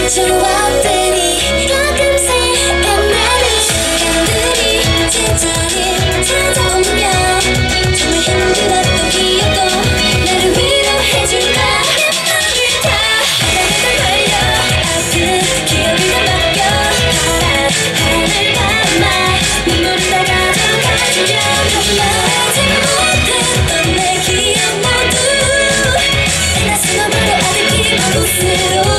좋아하더니 가끔씩 끝나는 시간들이 제자리 찾아오면 정말 힘들었던 기억도 나를 위로해줄까. 너를 다 하나하나 걸려 아픈 기억이 다 맡겨 하늘 밤아 눈물을 다 가져가주려 말하지 못했던 내 기억 모두 나 숨어버려 아득 깊은 곳으로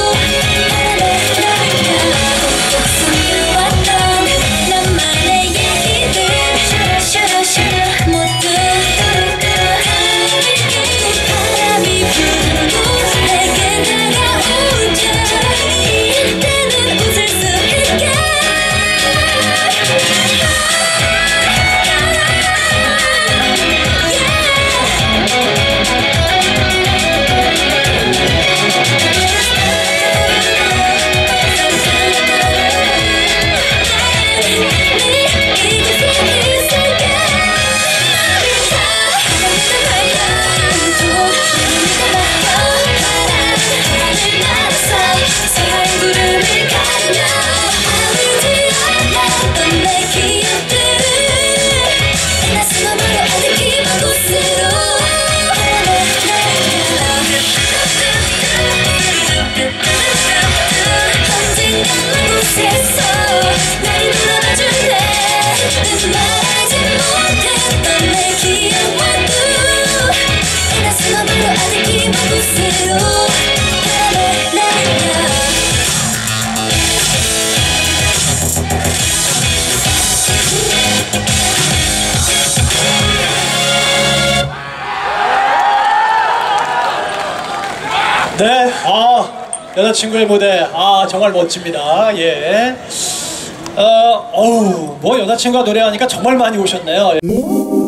네, 여자친구의 무대, 정말 멋집니다. 예. 뭐 여자친구가 노래하니까 정말 많이 오셨네요.